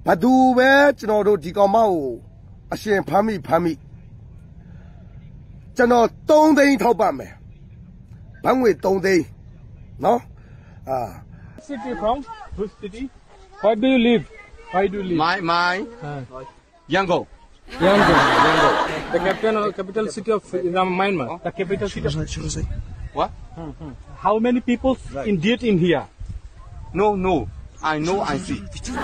Badu be chino do di kao mau ashen phami chino 3 သိန်းထောက်ပံ့မယ်ဘတ်ငွေ 3 သိန်းနော် City from which city? Where do you live? Why do you live? My Yangon. The capital city of Myanmar. The capital city of What? How many people indeed in here? No. I know. I see.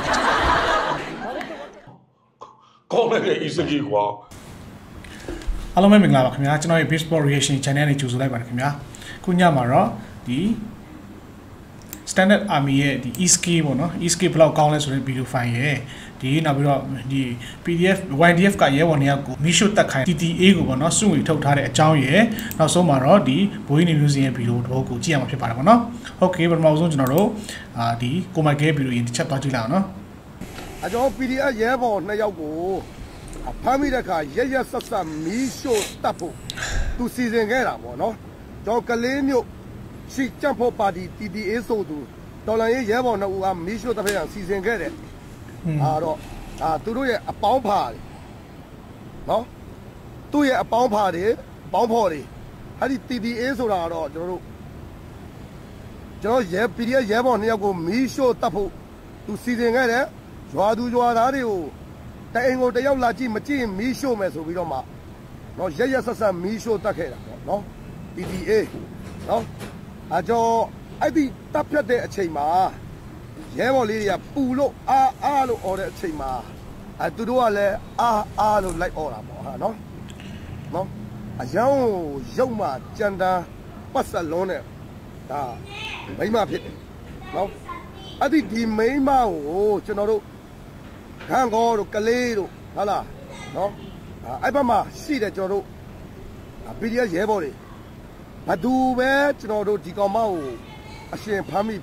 ကောင်းတဲ့ဤစကြီးကွာအားလုံးပဲမင်္ဂလာပါခင်ဗျာကျွန်တော်ရဲ့ baseball reaction channel နဲ့ကြိုဆိုလိုက်ပါတယ်ခင်ဗျာခုညမှာတော့ဒီ standard army ရဲ့ဒီ ESK ပေါ့နော် ESK ဘယ်လောက်ကောင်းလဲဆိုတဲ့ video file ရဲ့ဒီနောက်ပြီးတော့ဒီ PDF YDF ကရဲဘော်နှစ်ယောက်ကိုမီရှို့တက်ခိုင်း TTA ကိုပေါ့နော်စုငွေထုတ်ထားတဲ့အကြောင်းရဲ့နောက်ဆုံးမှာတော့ဒီဘိုးကြီးနေမျိုးစင်ရဲ့ video တော့ကိုကြည့်ရမှာဖြစ်ပါတယ်ပေါ့နော်ဟုတ်ကဲ့ပထမဆုံးကျွန်တော်တို့ဒီကိုမိုက်ကဲ video ရင်တစ်ချက်သွားကြည့်လိုက်အောင်နော်အကျော် PDF ရဲဘော်2ယောက်ကိုဖမ်းမိတဲ့အခါရဆက်မီးရှို့တပ်ဖို့သူစီစဉ်ခဲ့တာပေါ့နော်ကျွန်တော်ကလေးမျိုးရှိကြက်ဖို့ပါတီ TTA ဆိုသူတော်လန်ရေးရဲဘော်2ဦးကမီးရှို့တပ်ဖို့စီစဉ်ခဲ့တယ်တော့သူတို့ရဲ့အပေါင်းဖာတွေနော်သူ့ရဲ့အပေါင်းဖာတွေပေါင်းဖော်တွေအဲ့ဒီ TTA ဆိုတာတော့ကျွန်တော်ရဲ PDF ရဲဘော်2ယောက်ကိုမီးရှို့တပ်ဖို့သူစီစဉ်ခဲ့တယ်ရွာသူရွာသားတွေကိုတအိမ်ကိုတယောက်လာကြည့်မကြည့်မီးရှို့မယ်ဆိုပြီးတော့မှနော်ရဆက်မီးရှို့တတ်ခဲ့တာပေါ့နော် TTA နော်အကျော်အဲ့ဒီတပ်ဖြတ်တဲ့အချိန်မှာရဲဘော်လေးတွေကပူလို့အားလို့អော်တဲ့အချိန်မှာသူတို့ကလည်းအားလို့လိုက်អော်တာပေါ့ဟာနော်အယောင်ရုပ်မှကြံတာပတ်ဆက်လုံးနဲ့ဒါမိမဖြစ်တယ်နော်အဲ့ဒီမိမကိုကျွန်တော်တို့ခန်းကောတို့ကလေးတို့ဟုတ်လားနော်အဲ့ဘက်မှာရှိတယ်ကျွန်တော်တို့ PDF ရဲဘော်တွေဘသူပဲကျွန်တော်တို့ဒီကောင်မကိုအရှင်ဖမ်းမိ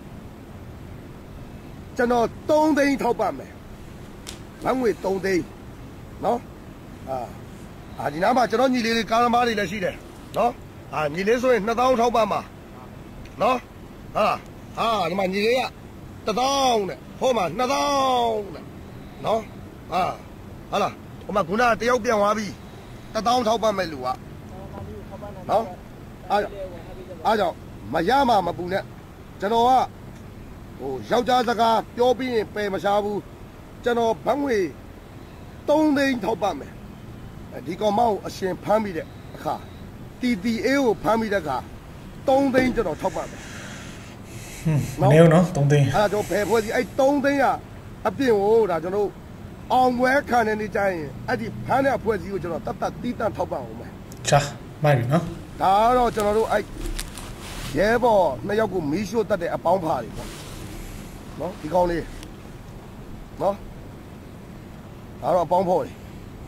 ကျွန်တော် 3 သိန်းထောက်ပံ့မယ်ဘတ်ငွေ 3 သိန်းနော်ဒီနားမှာကျွန်တော်ညီလေးတွေကားသမားတွေလည်းရှိတယ်နော်ညီလေးဆိုရင် 2000 ထောက်ပံ့ပါနော်ဒီမှာညီလေးက 1000နဲ့ဟိုမှာ 2000နဲ့နော်ဟာလားဟိုမှာခုနတယောက်ပြန်သွားပြီ 1000 ထောက်ပံ့မဲ့လူကနော်အားကြောင့်မရမှာမပူနဲ့ကျွန်တော်ကယောက်ျားစကားပြောပြီးရင်ပယ်မရှားဘူးကျွန်တော်ဘတ်ငွေ 3 သိန်းထောက်ပံ့မယ်ဒီကောင်မကိုအရှင်ဖမ်းပြီးတဲ့အခါ TTA ကိုဖမ်းပြီးတဲ့အခါ 3 သိန်းကျွန်တော်ထောက်ပံ့မယ်မနေဘူးနော် 3 သိန်းအဲ့တော့ဘယ်ဖွဲ့စီအဲ့ 3 သိန်းကအပြင်ကိုဒါကျွန်တော်အောင်ပွဲခံနေနေကြရင်အဲ့ဒီဖမ်းတဲ့အဖွဲ့စီကိုကျွန်တော်တတ်တီးတန့်ထောက်ပံ့အောင်မယ်ချာမိုက်ပြီနော်ဒါတော့ကျွန်တော်တို့အဲ့ရဲဘော်2ယောက်ကိုမီးရှို့တတ်တဲ့အပေါင်းဖာတွေပေါ့နော်ဒီကောင်းလေးနော်ဒါတော့အပေါင်းဖော်တွေ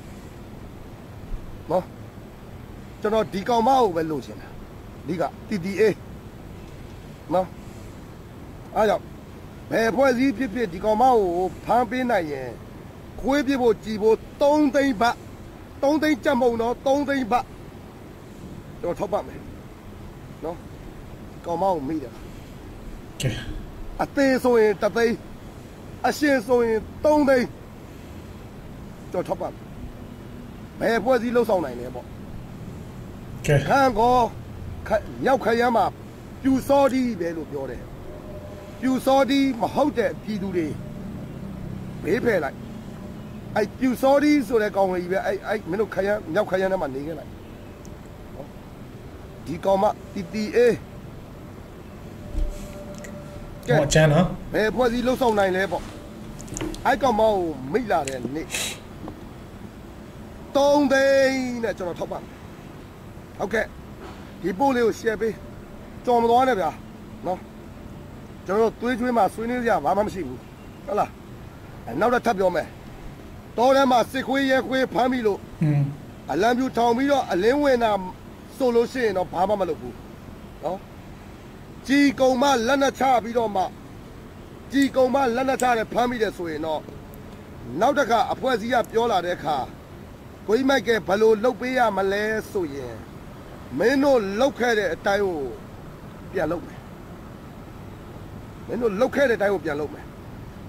နော်ကျွန်တော်ဒီကောင်မကိုပဲလိုချင်တာဒီက TTA နော်အားကြောင့်ဘယ်ဖွဲ့စည်းဖြစ်ဒီကောင်မကိုဖမ်းပေးနိုင်ရင်ခွေးပြဖို့ကြည်ဖို့ 3 သိန်းဘတ် 3 သိန်းကြက်မုံတော့ 3 သိန်းဘတ်ကျွန်တော်ထောက်ပံ့မယ်နော်ကောင်မကိုမိတယ်ကဲအသေးဆိုရင်1 သိန်းအရှင်ဆိုရင် 3 သိန်းကျွန်တော်ထောက်ပံ့ဘယ်ဖွဲ့စည်းလှုပ်ဆောင်နိုင်လဲပေါ့ကဲခံကောမြောက်ခရမ်းမှာပြူစောတီးပဲလို့ပြောတယ်ပြူစောတီးမဟုတ်တဲ့ပြည်သူတွေဘေးဖယ်လိုက်အဲ့ပြူစောတီးဆိုတဲ့ကောင်လေးပဲအဲ့မင်းတို့ခရမ်းမြောက်ခရမ်းထဲမှာနေခဲ့လိုက်ဒီကောင်မ TTA ကဲကျန်နော်ဘယ်ဖွဲ့စည်းလှုပ်ဆောင်နိုင်လဲပေါ့အဲ့ကောင်မကိုမိလာတဲ့နေ့3 သိန်းနဲ့ကျွန်တော်ထောက်ပံ့ဟုတ်ကဲ့ဒီပို့လေးကို share ပေးကြော်မသွားနဲ့ဗျာနော်ကျွန်တော်သွေးကျွေးမှာဆွေးနွေးကြဘာမှမရှိဘူးဟုတ်လားနောက်တော့ထပ်ပြောမယ်တောထဲမှာစစ်ခွေးရဲခွေးဖမ်းပြီးလို့အလံပြူထောင်ပြီးတော့အလင်းဝင်တာဆိုလို့ရှိရင်တော့ဘာမှမလုပ်ဘူးနော်ကြီးကုံမလက်နဲ့ချပြီးတော့မှကြီးကုံမလက်နဲ့ချတယ်ဖမ်းပြီးတယ်ဆိုရင်တော့နောက်တစ်ခါအဖွဲ့အစည်းကပြောလာတဲ့အခါကိုကြီးမိုက်ကဘယ်လိုလုပ်ပေးရမလဲဆိုရင်မင်းတို့လောက်ခဲ့တဲ့အတိုင်းကိုပြန်လုပ်မယ်မင်းတို့လောက်ခဲ့တဲ့အတိုင်းကိုပြန်လုပ်မယ်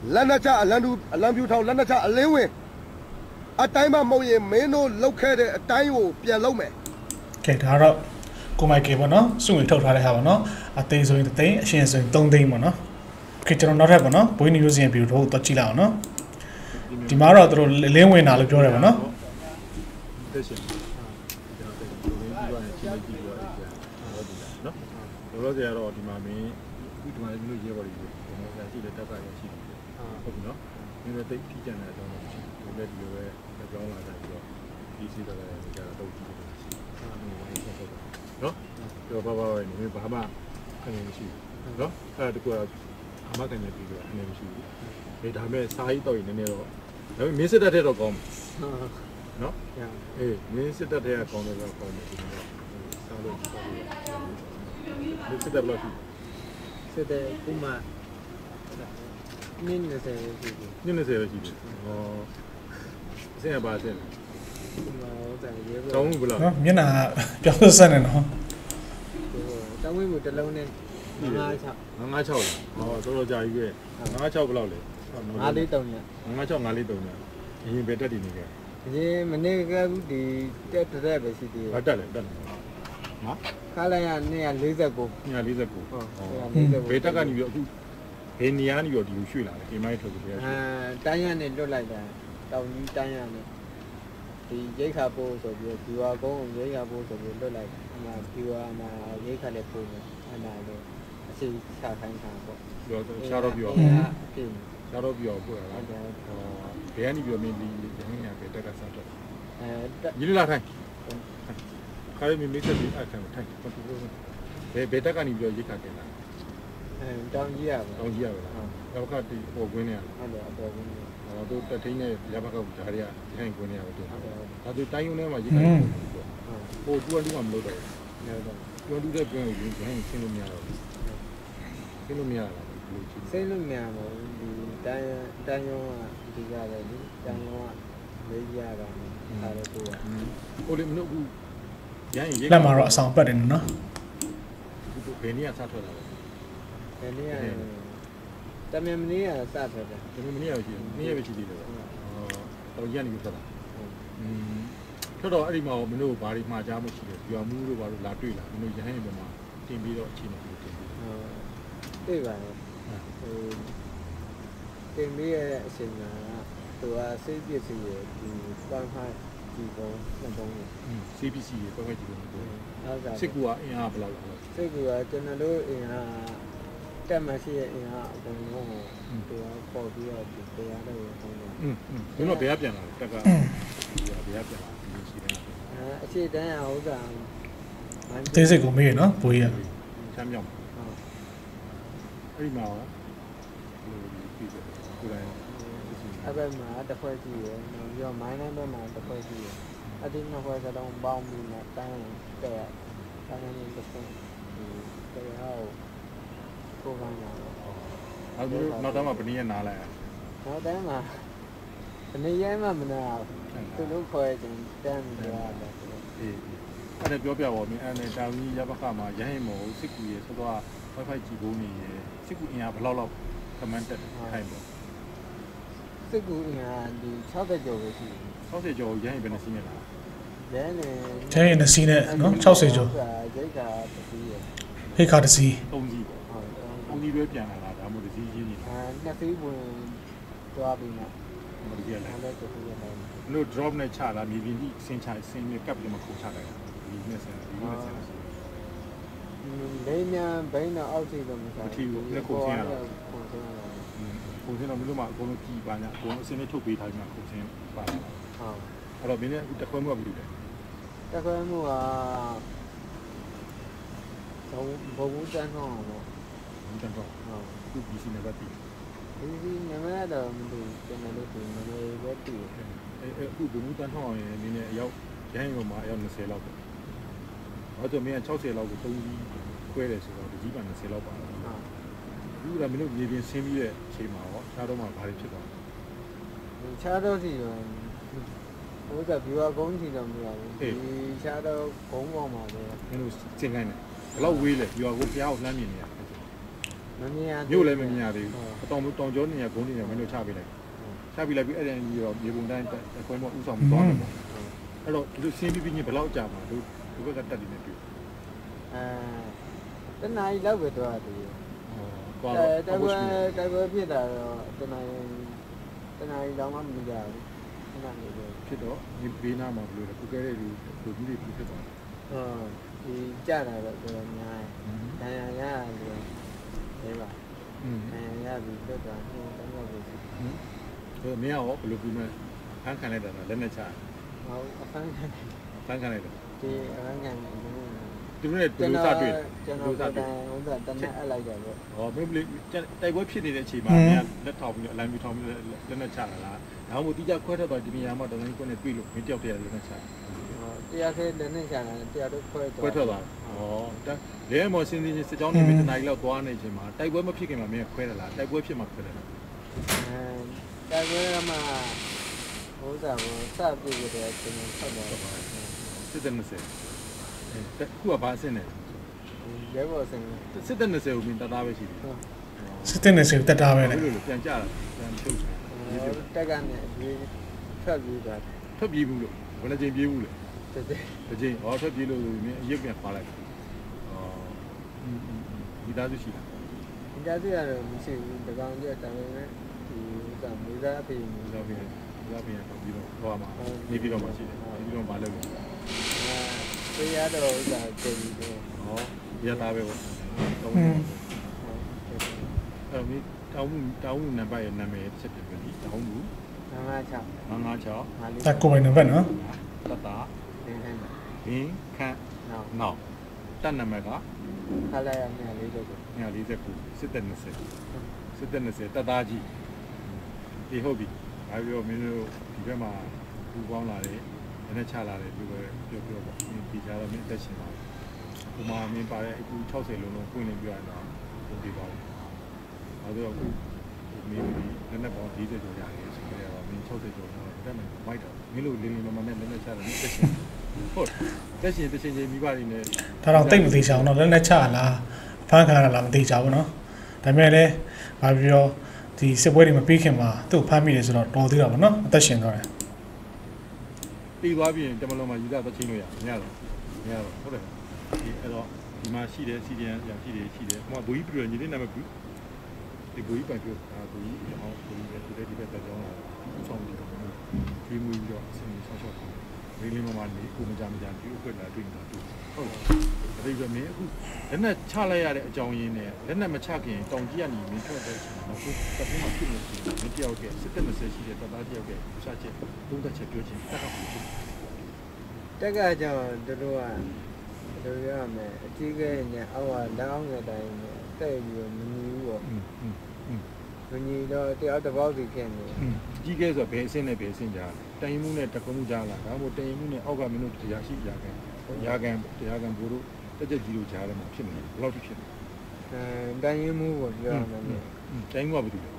လက်နက်ချအလံပြူထောင်လက်နက်ချအလင်းဝင်အတိုင်းမှမဟုတ်ရင်မင်းတို့လောက်ခဲ့တဲ့အတိုင်းကိုပြန်လုပ်မယ်ကဲဒါတော့ကိုမိုက်ကယ်ပေါ့နော်စုဝင်ထုတ်ထားတဲ့ဟာပေါ့နော်အသေးဆိုရင်3သိန်းအရှင်ဆိုရင်3သိန်းပေါ့နော်โอเคကျွန်တော်နောက်ထပ်ပေါ့နော်ဘွေးနီမျိုးစင်ဗီဒီယိုတို့တော့ကြည့်လိုက်အောင်နော်ဒီမှာတော့သူတို့လင်းဝင်တာလို့ပြောတယ်ပေါ့နော်တက်ရှင်ကျွန်တော်ဒီလိုမျိုးချင်းကြည့်ရအောင်နော်လောလောဆယ်ကတော့ဒီမှာမင်းဒီမှာမျိုးရေးပါလိမ့်မယ်ကျွန်တော်လည်းရှိတဲ့တက်ကရရှိတယ်ဟုတ်ပြီနော်ဒီလိုတိတ်ဖြီးကြတဲ့အကြောင်းတော့ရှိတယ်ဒီလည်းဒီလိုပဲကြောင်းလာကြပြီးတော့ဒီစီတော့လည်းကြာတော့ကြည့်တယ်ရှိနော်ပြောပါပါနေမဘာမှအနေမရှိဘူးနော်အဲ့ဒါတကူအမကနေပြီးတော့အနေမရှိဘူးဒါပေမဲ့စာရေးတော့နည်းနည်းတော့ဒါပေမဲ့မင်းစစ်တက်တဲ့တော့ကောင်းနော်အေးမင်းစစ်တက်တဲ့ကကောင်းတယ်တော့ကောင်းတယ်ဒီတော့စားလို့စားလို့မင်းစစ်တက်ဘလို့စစ်တဲ့ဥမာနင်းနေတယ်ရှိတယ်နင်းနေတယ်ရှိတယ်ဟောစင်ရပါစင်ဥမာဟိုတိုင်ရေကောင်းဘူးလားမျက်နှာပြောင်းဆက်နေနော်တောင်းဝင်းမှုတစ်လုံးနဲ့ 956လားဟောတော်တော်ကြာပြီပဲ956ဘယ်လောက်လဲ 943ည 956 943ညအရင်ပဲတက်တည်နေကြအရင်မနေ့ကဒီတက်တဲ့ပဲရှိသေးတယ်ဘာတက်လဲတက်နော်ခါလိုက်ရ249 ဟုတ်ဘယ်တက်ကနေပြီးအခုဘယ်နေရာနေပြီးဒီကိုရွှေ့လာလဲဒီမိုင်းထုတ်ပြီးတိုင်းရနဲ့လွတ်လိုက်တာတောင်ကြီးတိုင်းရနဲ့ဒီရိတ်ခါပို့ဆိုပြီးဒီဝါကုန်းရိတ်ခါပို့ဆိုပြီးလွတ်လိုက်အမှဒီဝါမှာရိတ်ခါလည်းပို့မယ်အဲ့ဒါလည်းအစီချခိုင်းတာပေါ့ရှားတော့ပြောရှားတော့ပြောပို့ရလားဘယ်ကနေပြီးမင်းဒီရဟန်းညာပဲတက်ကစားတော့ညီလာခိုင်းခါရမင်းမိတ်ဆက်ပြီးအခါထိုင်ပတ်လို့ဘယ်တက်ကနေပြီးရိတ်ခါတင်လာတောင်ကြီးရပါတောင်ကြီးရပါလားတော့ခါဒီဟိုကွင်းနေရဟုတ်တယ်အတော်ကွင်းနေတို့တထိန်နဲ့ရပါကောက်ဓာရီကဒီဟန်ကွင်းနေရတယ်ဒါဆိုတိုင်းယုံထဲမှာရိတ်ခါဟိုတူတူကမလို့တော့တူတူတဲ့ကွင်းကိုဒီဟန်ဆင်းလို့မရတော့ဘူးဆင်းလို့မရတာဆင်းလို့မရဘူးဒီတိုင်းယုံကဒီကြတယ်ဒီတိုင်းယုံကလေးရတာဒါလည်းကိုဟိုလေမလို့အခုရရင်လက်မှာတော့အဆောင်ပတ်တယ်နော်ဘယ်နည်းကစားထွက်တာလဲဘယ်နည်းကတမန်မနေ့ကစားထွက်တယ်တမန်မနေ့ကရှိတယ်နေ့ရက်ပဲရှိသေးတယ်တော့ရန်နေထွက်တာထွက်တော့အဲ့ဒီမှာမင်းတို့ဘာတွေမှားကြမှုရှိတယ်ပြောမှုတို့ဘာလို့လာတွေ့လာမင်းတို့ရဟန်းဘက်မှာတင်ပြီးတော့အခြေအနေကိုတင်ပြီးတွေ့ပါတယ်ဟိုတင်ပြီးရဲ့အချိန်ကသူကစိတ်ပစ္စည်းရဲ့ဒီပန်းဖိုင်ဒီပုံနှစ်ပုံကို CPC ရေပန်းဖိုင်ဒီပုံကိုစစ်ကူကအင်အားဘယ်လောက်လဲစစ်ကူကကျွန်တော်တို့အင်အားတက်မရှိရဲ့အင်အားအကုန်လုံးကိုသူကပေါ်ပြီးတော့ဒီတရားလေးကိုဟောတယ်မင်းတို့ဘယ်ကပြန်လာလဲတက်ကဘယ်ကပြန်လာရှိတယ်အခြေတန်းရဟုတ်တာသေးစိတ်ကိုမေးရနော်ဘိုးကြီးကချမ်းမြောက်အဲ့ဒီမှာရောဒီကိုယ်တိုင်အဲ့ဘက်မှာတစ်ဖွဲ့ကြည့်ရယ်ပြီးတော့မိုင်းနိုင်ဘက်မှာတစ်ဖွဲ့ကြည့်ရယ်အဲ့ဒီနှစ်ဖွဲ့စလုံးပေါင်းပြီးတော့တိုင်းတဲ့တိုင်းရင်းတစ်ဖွဲ့ဒီတရားကိုကိုယ်ကနာနောက်တော့မှဘယ်နည်းနားလိုက်နောက်တိုင်းမှာဘယ်နည်းရဲမှမနာသူတို့ခေါ်ရင်တန်းပြီးတော့အေးအဲ့ဒါပြောပြပါဦးမင်းအဲ့နဲ့တောင်ကြီးရပခမှာရဟရင်မို့စစ်ကူရေဆိုတော့ Wi-Fi ကြည့်ဖို့နေရစစ်ကူအင်အားဘယ်လောက် comment တက်ထိုင်ပေါ့စစ်ကူအင်အားဒီ60ကျော်ပဲရှိတယ် 60ကျော်ရဟရင်ဘယ်နှစီးနေလားရဟရင်ရဟရင်နှစီးနဲ့နော်60ကျော်ရိတ်ခါတစ်စီးရဟိတ်ခါတစ်စီး 3စီးပေါ့ဟုတ်3စီးပဲပြန်လာတာဒါမှမဟုတ်တစ်စီးချင်းနေနှစ်စီးဝင်သွားပြီးမှမဒီရလားလို့ drop နဲ့ချလာမြေပြင်ကြီးဆင်းချဆင်းမြကပ်ပြီးမှခုချလိုက်တာဒီနဲ့ဆင်းဒီနဲ့ဆင်းလေးညာဘိန်းတော့အောက်စီတော့မစားဘူးလက်ခုဆင်းရတာခုဆင်းတော့မလို့မှအကုန်လုံးကြည်ပါညာအကုန်လုံးအစင်းလေးထုတ်ပေးထားပြီးမှခုဆင်းပါလာဟုတ်အဲ့တော့မင်းလည်းတခွဲမှုကဘယ်လိုလဲတခွဲမှုကဘုံတန်းတော့ပေါ့ဘုံတန်းတော့ဟုတ်သူဒီစီနဲ့ပဲပြီးဒီနမတော့မသိကျွန်တော်တို့ဒီနမပဲပြီးအခုဘုံတန်းတော့ရင်နည်းနည်းအရောက်ရဟန်းရုံမှာအရောက်20လောက်ပေါ့အဲ့တော့မင်းက60လောက်ကို3ကြီးခွဲတယ်ဆိုတော့ဒီကြီးပါ20လောက်ပါဟုတ်အခုကမင်းတို့မြေပြင်ဆင်းပြီးတဲ့အချိန်မှာရောခြားတော့မှဘာတွေဖြစ်သွားလဲခြားတော့စီရောဟိုကဘီဝါကုန်းစီတော့မရဘူးဒီခြားတော့ကုန်းပေါ်မှာပဲမင်းတို့စင်လိုက်တယ်ဘယ်လောက်ဝေးလဲဘီဝါကုန်းဖျားကိုလှမ်းမြင်နေရမြို့လည်းမမြင်ရသေးဘူးတောင်ကျောနေရဂုံးနေရမင်းတို့ချပေးလိုက်ချပေးလိုက်ပြီးအဲ့ဒါကြီးတော့မြေပုံတိုင်းခွဲမဥဆောင်ပြီးသွားတယ်ပေါ့အဲ့တော့ဒီလိုစင်းပြီးဘယ်လောက်ကြာမှာတို့ဒီဘက်ကတက်တယ်နေပြီတနားကြီးလောက်ပဲတော့တယ်တိုက်ပွဲဖြစ်တာတော့တနားကြီးတော့မှမကြဘူးခဏနေပဲဖြစ်တော့ဒီဘေးနားမှာဘယ်လိုလဲကုကဲတဲ့လူကြီးတွေဖြစ်သွားဒီကြတာတော့တော်တော်များတယ်။ဒဏ်ရာရတယ်လေပါ။ဒဏ်ရာရပြီးတော့တော့တော့ပဲရှိတယ်။မင်းရောဘယ်လိုပြီးမဲ့ဖန်ခံလိုက်တာလက်နဲ့ချ။ဟုတ်အဖန်ခံလိုက်တယ်။ဒီအဖန်ခံသူတို့နဲ့ဒုစတွေ့ကျွန်တော်တန်းဥစ္စာတန်းနဲ့အပ်လိုက်တယ်ပေါ့။ဟောမင်းတိုက်ပွဲဖြစ်နေတဲ့အချိန်မှာမင်းလက်ထောက်ပြီးအလိုင်းပြီးထောက်ပြီးလက်နဲ့ချတာလား။ဒါမှမဟုတ်တိကျခွဲထွက်သွားဒီနေရာမှာတော်တော်ကြီးကိုနဲ့တွေ့လို့မင်းတယောက်တည်းလက်နဲ့ချတာ။တရားခဲလက်နဲ့ချတာတရားတော့ခွဲထွက်သွား။ဟောလဲမော်စင်းစင်းစစ်ကြောင်းနေပြီးတနားကြီးလောက်သွားနေချိန်မှာတိုက်ပွဲမဖြစ်ခင်မှာမင်းခွဲတယ်လားတိုက်ပွဲဖြစ်မှာခွဲတယ်လားတိုက်ပွဲမှာဟိုစားကိုစပြည့်ကြတယ်ကျွန်တော်ဆက်တယ်စစ်တဲ့20ခုကဘာအဆင့်လဲရဲဘော်အဆင့်စစ်တဲ့20ကိုမင်းတသားပဲရှိတယ်စစ်တဲ့20တက်တာပဲလေပြန်ကြတာပြန်ထုတ်တက်ကနေထွက်ပြီးသွားထွက်ပြေးဘူးလို့ဘယ်နှကြိမ်ပြေးဘူးလဲတစ်ကြိမ်ဟောထွက်ပြေးလို့မင်းအရုပ်ပြန်ပါလိုက်ဒီသားစုရှိတာဒီသားစုကတော့မရှိဘူးတကောင်ကျတိုင်နဲ့ဒီဥစ္စာမူသားအဖေမူသားအဖေတော့ပြီးတော့ဟောမှာနေပြီးတော့မှရှိတယ်ပြီးတော့မလုပ်ဘူးတရားတော်ဥစ္စာတည်ပြီးတော့ဟောရတာပဲပေါ့အဲ့ဒီတောင်းမှုနံပါတ်ရဲ့နာမည်ချက်တယ်ပြီတောင်းမှု 956 တက်ကိုပဲနံပါတ်နော်တတာဘင်းခန့်နောက်တက်နံပါတ်ကခလာရ 149စစ်တဲ့20တက်သားကြီးဒီဟုတ်ပြီဘာပြောမင်းတို့ဒီဘက်မှာဘူပေါင်းလာတယ်နည်းနည်းချလာတယ်လို့ပဲပြောပေါ့ဒီကြားတော့မင်းအသက်ရှင်ပါဘူးဒီမှာမင်းပါတဲ့အခု60လုံးလုံးပွင့်နေပြရတော့ဒီပါဘူးအဲဒါအခုမင်းဒီနည်းနည်းပေါင်း40ကျော်ရတယ်ဆိုတော့မင်း60ကျော်တော့တက်မယ်မိုက်တော့မင်းတို့လေးလေးမမနဲ့နည်းနည်းချလာတယ်တက်ရှင်ဟုတ်တက်ရှင်ချင်းမိဘတွေနဲ့ဒါတော့တိတ်မသေးချအောင်တော့လက်နဲ့ချလားဖမ်းခံရလားမသေးချဘူးเนาะဒါပေမဲ့လည်းဘာပြောဒီစစ်ပွဲတွေမပြီးခင်မှာသူ့ဖမ်းမိတယ်ဆိုတော့တော်သေးတာပေါ့เนาะအသက်ရှင်သွားတယ်ပြီးသွားပြီးရင်တမလုံးမှာယူတာသချင်းလို့ရမရတော့ဟုတ်တယ်ဒီအဲ့တော့ဒီမှာရှိတယ်စီဒီအန်ရောင်ရှိတယ်ဟိုဘူကြီးပြည့်ညီလေးနာမည်ဘူးဒီဘူကြီးပိုင်ပြဘူကြီးအောင်ဘူကြီးပဲဒီဘက်ကြောင်းလာဆောင်းပြီးတော့ဒီမူပြီးတော့အစင်းဆောင်းရှော့လေးလေးမမနေကိုမကြဒီဥပ္ပဒါတွေ့နေတာတွေ့ဟုတ်တယ်ဒါပေမဲ့အခုလက်နဲ့ချလိုက်ရတဲ့အကြောင်းရင်းနဲ့လက်နဲ့မချခင်တောင်ကြီးကနေမင်းထွက်တဲ့အချိန်မှာအခုတပင်းမှာဖြစ်နေတယ်မတယောက်ကစစ်တက်20ရှိတဲ့တသားတယောက်ကစားချက်သုံးသက်ချက်ပြောချင်းတက်ကဖြစ်တက်ကကြောင့်တို့ကတို့ရမယ်အကြီးကဲနဲ့အောက်ကလက်အောင်တဲ့တိုင်းနဲ့တဲ့ပြီးမညီဘူးပေါ့မညီတော့တရားတစ်ပေါက်စီဖြစ်နေကြီးကဲဆိုဘယ်အဆင့်နဲ့ဘယ်အဆင့်ကြာတိုင်မှုနဲ့တကုံးကြားလာဒါမှမဟုတ်တိုင်မှုနဲ့အောက်ကမင်းတို့တရားရှိရာခံဘိုးတို့တက်ကြကြီးတို့ကြားထဲမှာဖြစ်နေတယ်ဘယ်လောက်ထိဖြစ်လဲတိုင်မှုပေါ့ပြောရမယ်တိုင်မှုကဘာလို့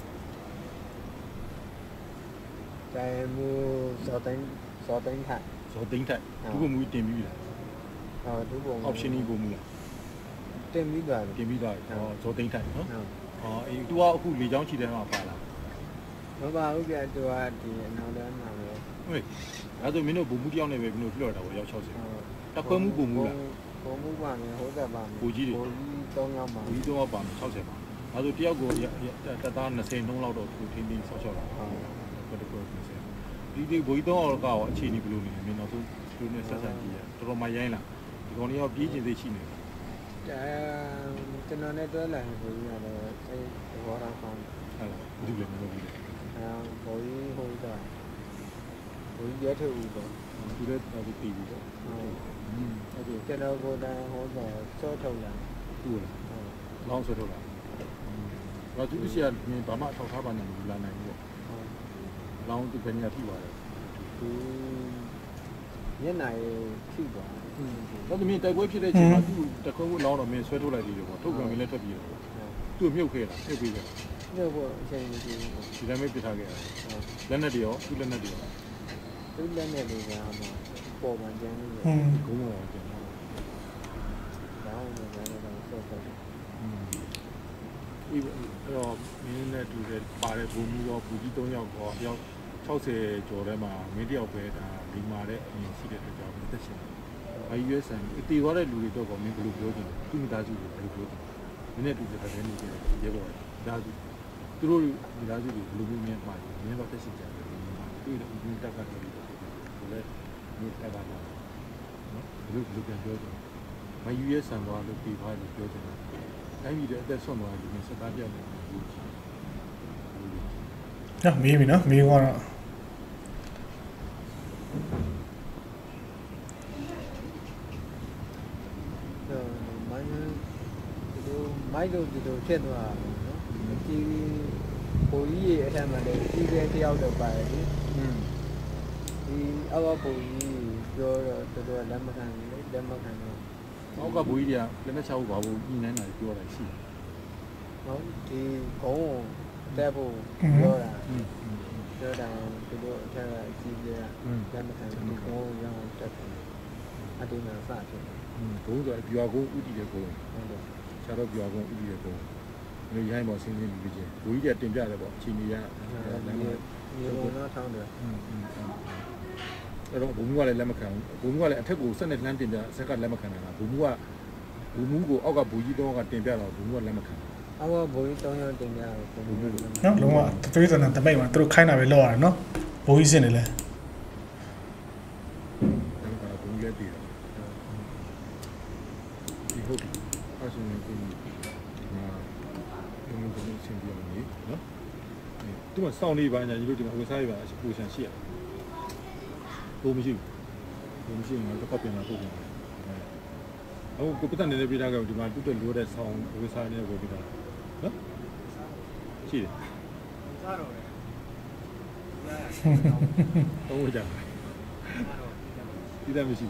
တိုင်မှုစောတိုင်းထိုက်သူကမူတင်ပြီးလားသူက option ကြီးကိုမူလားတင်ပြီးသွားဇောသိန်းထိုက်နော်အေးသူကအခုလေချောင်းချီတဲ့မှာပါလားမပါဘူးပြသူကဒီအနောက်တန်းမှာပဲဟုတ်ဒါဆိုမင်းတို့ဘုံမှုတယောက်နဲ့ပဲမင်းတို့လွှတ်တာပေါ့ရောက်60တက်ခွဲမှုဘုံမှုလားဘုံမှုပါမယ်ဟိုသက်ပါမယ်ဘူကြီးတွေ 3ယောက်ပါဘူကြီး3ယောက်ပါမယ်60ပါဒါဆိုတယောက်ကိုတက်သား20နှုန်းလောက်တော့သူထင်းပြီးဆောက်ရှောက်လာဟုတ်တယ်ဒီဘူကြီး3ယောက်ကတော့အခြေအနေဘယ်လိုနေလဲမင်းတော့သူတို့နဲ့ဆက်ဆံကြည့်ရတော်တော်မှရိုင်းလာဒီကောင်လေးကပြေးကျင်သိရှိနေတယ်ကျွန်တော်နဲ့တွဲလာရင်ဘူကြီးကတော့အဲဘောရာဖောင်းဟုတ်လားဒီလိုမျိုးလုပ်ပြီးဘူကြီးဟိုတာဘူကြီးရဲထုတ်ဦးတော့သူလည်းဒီပြီးပြီတော့အဲ့ဒီကျွန်တော်ကိုယ်တိုင်ဟိုတော့စောထုတ်လာဟုတ်လားလောင်းစောထုတ်လာဘာသူရှိရဘာမှထောက်ထားပါနဲ့လာနိုင်ဘူးပေါ့လောင်းသူပဲညာထိပါတယ်သူညနေထိပါတော့ဒီမင်းတိုက်ပွဲဖြစ်တဲ့အချိန်မှာသူတခွန်းကိုလောင်းတော့မင်းဆွဲထုတ်လိုက်ပြီးတော့ပေါ့ထုတ်ကံမင်းလည်းထွက်ပြီးတော့သူ့မြုပ်ခဲ့တာမြုပ်ပြီးတော့မြုပ်ဖို့အချိန်မရှိဘူးဒီတိုင်းပဲပြထားခဲ့တာလက်နဲ့တရောသူ့လက်နဲ့တရောသူ့လက်နဲ့တွေကပေါ်မှကျန်းနေတယ်ဂုံးပေါ်ကျန်းတောင်းနေတယ်တော့ဆော့ဆော့မင်းနဲ့တူတဲ့ပါတဲ့ဘုံမူရောဘူကြီး3ယောက်ကောယောက်60ကျော်ထဲမှာမင်းတယောက်ပဲဒါဒီမာတဲ့အမြင်ရှိတဲ့အတွက်ကြောင့်တက်ရှင်US တီသွားတဲ့လူတွေတော့မင်းဘယ်လိုပြောချင်လဲသူမိသားစုကိုဘယ်လိုပြောချင်လဲမင်းနဲ့တူတဲ့တဲ့နေကြတယ်ရဲဘော်ဒါသူတို့မိသားစုတွေဘယ်လိုမျိုးမြင်မှာလဲမင်းတော့တက်ရှင်ကြတယ်သူတို့ဒီတက်ကတည်းကဆိုလဲဒီတက်တာနော်ဘယ်လိုပြန်ပြောချင်လဲUS တော့လို့ပြီးသွားလို့ပြောချင်တယ်တိုင်းပြည်တဲ့အသက်ဆုံးသွားတယ်ဒီစကားပြောတယ်နော်မေးပြီနော်မေးသွားတော့မိုက်လို့ဒီလိုဖြစ်သွားတာနော်ဒီပုံကြီးရဲ့အထက်မှာလည်းကြီးတဲ့တယောက်တော့ပါတယ်ဒီအောက်ကပုံကြီးပြောတော့တော်လက်မခံဘူးလက်မခံတော့အောက်ကဘူကြီးတွေကလက်နဲ့ချောက်ပါဘူးညနေနိုင်ပြောတာရှိတယ်နော်ဒီကုန်းကိုတက်ဖို့ပြောတာပြောတာသူတို့အထက်ကကြီးပြလက်မခံဘူးကုန်းကိုရအောင်တက်တယ်အတင်းမှာစဖြစ်တယ်ဘုံဆိုပြောကုန်းဥတီတဲ့ကုန်းဟုတ်တယ်ခြားတော့ပြောကုန်းဥတီတဲ့ကုန်းဒီရိုင်းပေါ်ဆင်းပြီးပြီချင်းဘူကြီးကတင်ပြတယ်ပေါ့အချိန်ကြီးရလမ်းမြေပေါ်တော့ထောင်းတယ်အဲ့တော့ဘုံမူကလည်းလက်မခံဘူးဘုံမူကလည်းအထက်ကိုဆက်နဲ့လမ်းတင်ပြဆက်ကလက်မခံတာဘုံမူကိုအောက်ကဘူကြီးတော့ကတင်ပြတော့ဘုံမူကလက်မခံအောက်ကဘူကြီး3ယောက်တင်ပြတော့ဘုံမူနော်လုံးဝသွေးစံတမိတ်မှာသူတို့ခိုင်းတာပဲလောက်ရတယ်နော်ဘူကြီးစင်နေလဲဘုံလည်းတည်တယ်ဒီဟုတ်အဆင်ပြေဒီမှာဘုံကလည်းဆင်ပြေအောင်လေနော်ဒီမှာစောင့်နေပါညာညီတို့ဒီမှာဝယ်စားရပါအပူဆန်ရှိရဘုံမရှိငါတော့ပြန်လာပို့ပြန်အခုကိုပတ်နေတဲ့ပြည်သားကဒီမှာတူတဲ့လိုတဲ့ဆောင်းဝယ်စားနေကိုပြည်သားနော်ရှိတယ်စားတော့တယ်ဟုတ်ကြဒီတမ်းမရှိ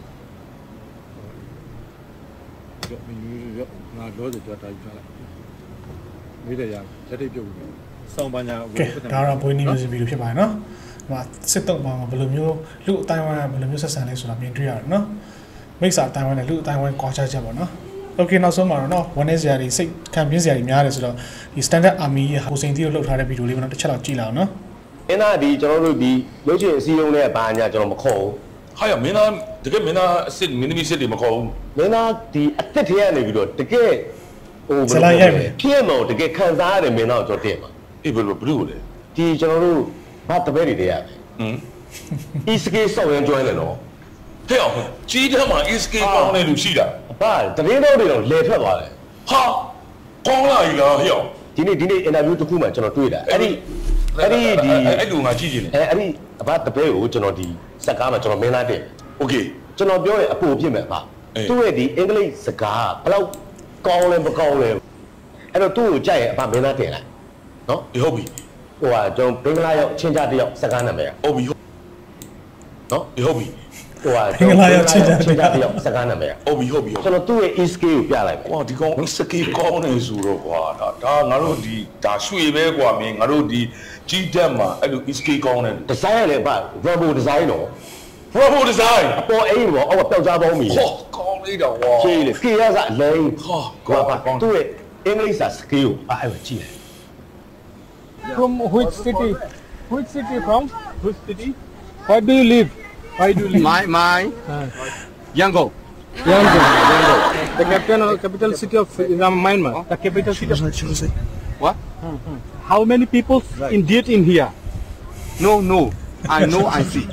ဘူးမင်းရောငါတော့ကြတာယူထားလိုက်မိတယ်ရလက်ထိပ်ပြုတ်ပြီးစောင်းပညာကိုဒါတော့ဘွေးနီးမျိုးစီဗီဒီယိုဖြစ်ပါတယ်နော်ဟိုစစ်တုံးမှာဘယ်လိုမျိုးလူအတိုင်းဝိုင်းဘယ်လိုမျိုးဆက်ဆံလဲဆိုတာမြင်တွေ့ရတယ်နော်မိတ်ဆာအတိုင်းဝိုင်းနဲ့လူအတိုင်းဝိုင်းကွာခြားချက်ပေါ့နော်โอเคနောက်ဆုံးမှာတော့နော်1 စရာတွေစိတ်ခံပြင်းစရာတွေများတယ်ဆိုတော့ဒီ standard army ရဲ့ဟိုစိန်တီကိုလှုပ်ထားတဲ့ဗီဒီယိုလေးပေါ့နော်တစ်ချက်တော့ကြည့်လာအောင်နော်မင်းသားဒီကျွန်တော်တို့ဒီရုပ်ရှင်အစည်းအရုံးနဲ့ဘာညာကျွန်တော်မခေါ်ဘူးဟာရမင်းသားတကယ်မင်းသားအစ်မင်းသမီးစစ်တွေမခေါ်ဘူးမင်းသားဒီအစ်စ်ထဲကနေပြီးတော့တကယ်ဟိုဘယ်လိုလဲဖြစ်မော်တကယ်ခံစားရတယ်မင်းသားကိုကျွန်တော်တင်ပါအေးဘယ်လိုလဲဒီကျွန်တော်တို့ဘာတပည့်တွေတည်းရတယ်ESK စောက်ရမ်းကျွမ်းတယ်နော်ဟဲ့အောင်ကြီးတန်းမှာ ESK ပေါင်းနေလူရှိတာဘာတပည့်တော်တွေတော့လဲထွက်သွားတယ်ဟာကောင်းလာပြီလားဟဲ့အောင်ဒီနေ့အင်တာဗျူးတစ်ခုမှကျွန်တော်တွေ့တာအဲ့ဒီဒီအဲ့လူငါကြည့်နေအဲ့ဒီဘာတပည့်ကိုကျွန်တော်ဒီစကားမှာကျွန်တော်မင်းသားတင်โอเคကျွန်တော်ပြောရင်အပူဖြစ်မယ်ပါသူ့ရဲ့ဒီအင်္ဂလိပ်စကားဘယ်လောက်ကောင်းလဲမကောင်းလဲအဲ့တော့သူ့ကိုကြိုက်ရင်အပမင်းသားတင်လိုက်နော်ဟုတ်ပြီဟိုကကျွန်တော်ဘင်္ဂလားရောက်ချင်းကြတယောက်စကားနာမည်ဟုတ်ပြီနော်ဟုတ်ပြီဟိုကဘင်္ဂလားရောက်ချင်းကြတယောက်စကားနာမည်ဟုတ်ပြီကျွန်တော်သူ့ရဲ့ ESK ကိုပြလိုက်မယ်ကွာဒီကောင် ESK ကောင်းနေဆိုတော့ကွာဒါငါတို့ဒီဒါရွှေပဲကွာမင်းငါတို့ဒီကြီးတက်မှာအဲ့လို ESK ကောင်းနေဒီဇိုင်းရလေပါ Bravo design တော့ Bravo design အပေါ်အိမ်ပေါ့အောက်ကပျောက်ကြားပေါင်းပြီဟောကောင်းလေးတော့ကွာရှေးလေ K ရစအလိန်ဟာကွာသူ့ရဲ့အင်္ဂလိပ်စာ skill ကိုအဲ့ကြည့်လိုက် From which city? Which city from? Which city? Where do you live? My Yangon. The capital city of Myanmar. The capital city. What? How many people indeed in here? No. I know. I see.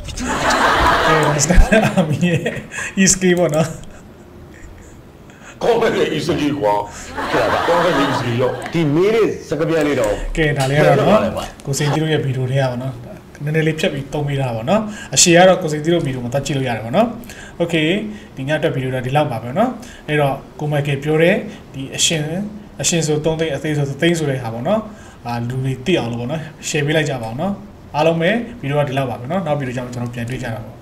ESK ပေါ့နော်ကောင်းတဲ့ ESK ကွာကောင်းတဲ့ ESK ရောဒီမေးတဲ့စကားပြန်လေးတော့ကဲဒါလေးကတော့နော်ကိုစိန်တီတို့ရဲ့ဗီဒီယိုတွေကပေါ့နော်နည်းနည်းလေးဖြတ်ပြီးသုံးပေးတာပေါ့နော်အရှေ့ကတော့ကိုစိန်တီတို့ဗီဒီယိုမှာတက်ကြည့်လို့ရတယ်ပေါ့နော်โอเคဒီညတက်ဗီဒီယိုတော့ဒီလောက်ပါပဲနော်အဲ့တော့ကိုမိုက်ကယ်ပြောတဲ့ဒီအရှင်ဆို3သိန်းအသေးဆို3သိန်းဆိုတဲ့ဟာပေါ့နော်လူတွေသိအောင်လို့ပေါ့နော် share ပေးလိုက်ကြပါအောင်နော်အားလုံးပဲဗီဒီယိုကဒီလောက်ပါပဲနော်နောက်ဗီဒီယိုကြောင့်ကျွန်တော်ပြန်တွေ့ကြတာပေါ့